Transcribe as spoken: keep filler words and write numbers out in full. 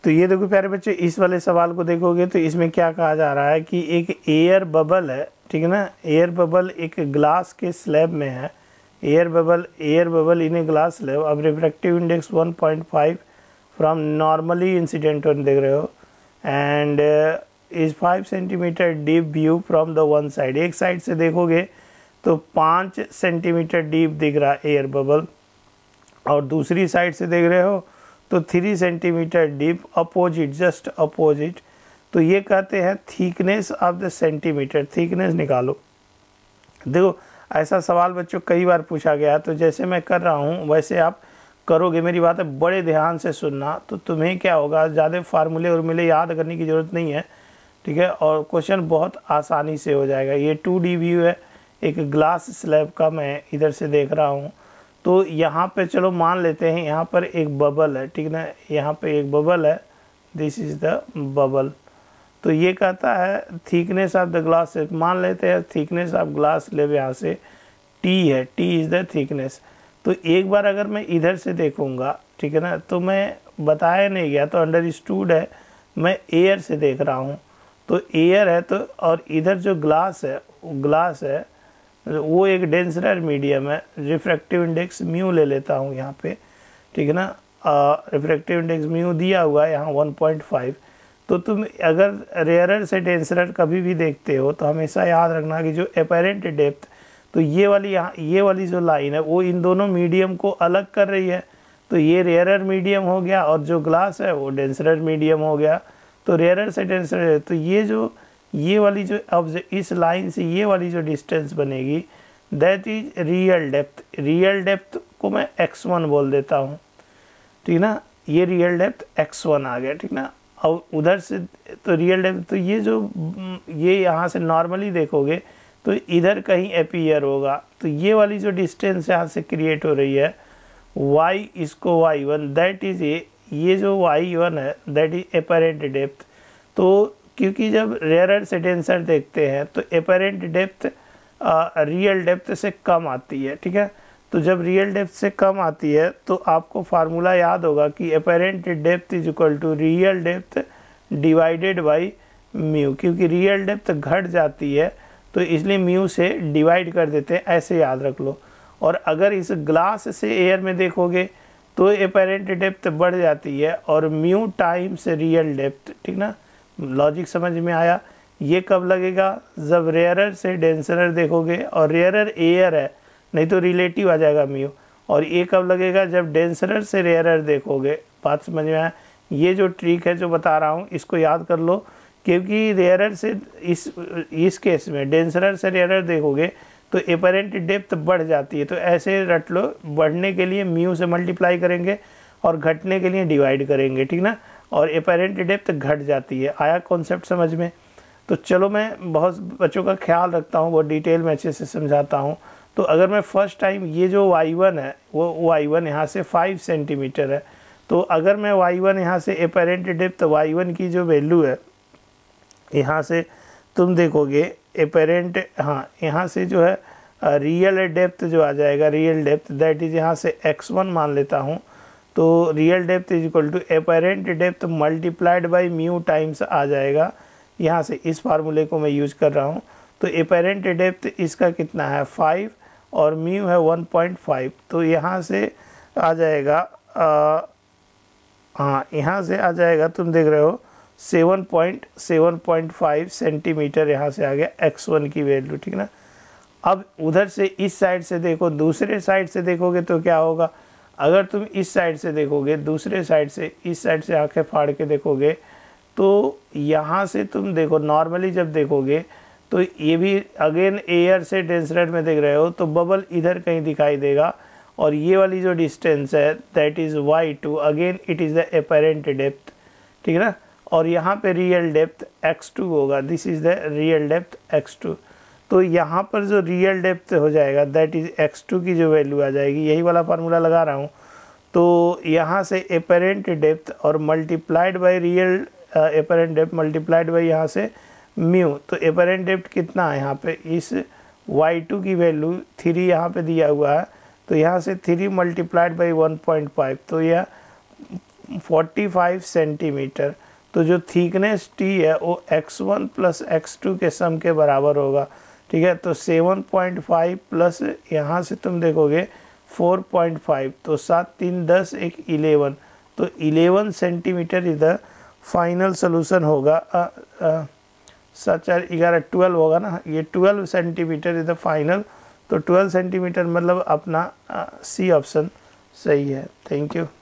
तो ये देखो प्यारे बच्चे, इस वाले सवाल को देखोगे तो इसमें क्या कहा जा रहा है कि एक एयर बबल है, ठीक है ना, एयर बबल एक ग्लास के स्लैब में है, air bubble air bubble in a glass slab. अब refractive index one point five from normally incident one देख रहे हो, and is five centimetre deep view from the one side. एक side से देखोगे तो पाँच सेंटीमीटर डीप दिख रहा है एयर बबल, और दूसरी साइड से देख रहे हो तो three centimetre deep opposite, just opposite. तो ये कहते हैं thickness of the centimetre, thickness निकालो। देखो ऐसा सवाल बच्चों कई बार पूछा गया, तो जैसे मैं कर रहा हूँ वैसे आप करोगे, मेरी बातें बड़े ध्यान से सुनना, तो तुम्हें क्या होगा, ज़्यादा फार्मूले और मिले याद करने की ज़रूरत नहीं है, ठीक है, और क्वेश्चन बहुत आसानी से हो जाएगा। ये टू डी व्यू है एक ग्लास स्लैब का, मैं इधर से देख रहा हूँ। तो यहाँ पे चलो मान लेते हैं यहाँ पर एक बबल है, ठीक ना, यहाँ पे एक बबल है, दिस इज़ द बबल। तो ये कहता है thickness of the glass slab, मान लेते हैं थिकनेस ऑफ ग्लास स्लैब यहाँ से टी है, टी इज़ द थिकनेस। तो एक बार अगर मैं इधर से देखूँगा, ठीक है ना, तो मैं बताया नहीं गया तो अंडरस्टूड है, मैं एयर से देख रहा हूँ, तो एयर है तो, और इधर जो ग्लास है ग्लास है वो एक डेंसर मीडियम है, रिफ्रैक्टिव इंडेक्स म्यू ले लेता हूँ यहाँ पे, ठीक है ना, रिफ्रैक्टिव इंडेक्स म्यू दिया हुआ है यहाँ वन पॉइंट फाइव। तो तुम अगर रेयरर से डेंसर कभी भी देखते हो तो हमेशा याद रखना कि जो एपेरेंट डेप्थ, तो ये वाली यहाँ ये वाली जो लाइन है वो इन दोनों मीडियम को अलग कर रही है, तो ये रेयरर मीडियम हो गया और जो ग्लास है वो डेंसर मीडियम हो गया। तो रेयरर से डेंसर, तो ये जो ये वाली जो अब इस लाइन से ये वाली जो डिस्टेंस बनेगी that is real depth. Real depth को मैं एक्स वन बोल देता हूँ, ठीक ना, ये रियल डेप्थ एक्स वन आ गया, ठीक ना। और उधर से तो रियल डेप्थ, तो ये जो ये यहाँ से नॉर्मली देखोगे तो इधर कहीं अपीयर होगा, तो ये वाली जो डिस्टेंस यहाँ से क्रिएट हो रही है y, इसको Y one that is a, ये जो वाई वन है दैट इज एपरेंट डेप्थ। तो क्योंकि जब रेयरर से डेंसर देखते हैं तो एपरेंट डेप्थ रियल डेप्थ से कम आती है, ठीक है। तो जब रियल डेप्थ से कम आती है तो आपको फार्मूला याद होगा कि apparent depth is equal to real depth divided by mu, क्योंकि रियल डेप्थ घट जाती है तो इसलिए म्यू से डिवाइड कर देते हैं, ऐसे याद रख लो। और अगर इस ग्लास से एयर में देखोगे तो एपरेंट डेप्थ बढ़ जाती है और म्यू टाइम्स रियल डेप्थ, ठीक ना, लॉजिक समझ में आया। ये कब लगेगा, जब रेयरर से डेंसरर देखोगे, और रेयरर एयर है नहीं तो रिलेटिव आ जाएगा म्यू। और ये कब लगेगा, जब डेंसरर से रेयरर देखोगे। बात समझ में आया। ये जो ट्रिक है जो बता रहा हूँ इसको याद कर लो, क्योंकि रेयरर से इस इस केस में डेंसरर से रेयरर देखोगे तो एपरेंट डेप्थ बढ़ जाती है, तो ऐसे रट लो, बढ़ने के लिए म्यू से मल्टीप्लाई करेंगे और घटने के लिए डिवाइड करेंगे, ठीक ना, और एपरेंट डेप्थ घट जाती है। आया कॉन्सेप्ट समझ में। तो चलो मैं बहुत बच्चों का ख्याल रखता हूँ, बहुत डिटेल में अच्छे से समझाता हूँ। तो अगर मैं फर्स्ट टाइम ये जो वाई वन है वो वाई वन यहाँ से फाइव सेंटीमीटर है, तो अगर मैं वाई वन यहाँ से एपरेंट डेप्थ वाई वन की जो वैल्यू है यहाँ से तुम देखोगे एपरेंट, हाँ यहाँ से जो है रियल डेप्थ जो आ जाएगा, रियल डेप्थ दैट इज यहाँ से एक्स वन मान लेता हूँ। तो real depth is equal to apparent depth multiplied by mu times आ जाएगा। यहाँ से इस फार्मूले को मैं यूज कर रहा हूँ। तो एपरेंट डेप्थ इसका कितना है फाइव और म्यू है वन पॉइंट फाइव, तो यहाँ से आ जाएगा आ, हाँ यहाँ से आ जाएगा, तुम देख रहे हो seven point seven point five centimetre यहाँ से आ गया एक्स वन की वैल्यू, ठीक ना। अब उधर से इस साइड से देखो, दूसरे साइड से देखोगे तो क्या होगा, अगर तुम इस साइड से देखोगे, दूसरे साइड से इस साइड से आंखें फाड़ के देखोगे तो यहाँ से तुम देखो नॉर्मली जब देखोगे तो ये भी अगेन एयर से डेंसर में देख रहे हो तो बबल इधर कहीं दिखाई देगा, और ये वाली जो डिस्टेंस है that is Y two, again it is the apparent depth, ठीक है ना। और यहाँ पे रियल डेप्थ एक्स टू होगा, this is the real depth X two. तो यहाँ पर जो रियल डेप्थ हो जाएगा दैट इज़ एक्स टू की जो वैल्यू आ जाएगी, यही वाला फार्मूला लगा रहा हूँ। तो यहाँ से एपरेंट डेप्थ और multiplied by real apparent depth multiplied by यहाँ से म्यू, तो एपरेंट डेप्थ कितना है यहाँ पे, इस वाई टू की वैल्यू थ्री यहाँ पे दिया हुआ है, तो यहाँ से three multiplied by one point five, तो यह पैंतालीस सेंटीमीटर। तो जो थिकनेस टी है वो X one plus X two के सम के बराबर होगा, ठीक है। तो सात पॉइंट पाँच प्लस यहाँ से तुम देखोगे चार पॉइंट पाँच, तो सात तीन दस एक ग्यारह, तो ग्यारह सेंटीमीटर इधर फाइनल सोल्यूशन होगा। आ, आ, सात चार ग्यारह ट्वेल्व होगा ना, ये ट्वेल्व सेंटीमीटर इधर फाइनल। तो ट्वेल्व सेंटीमीटर मतलब अपना सी ऑप्शन सही है। Thank you.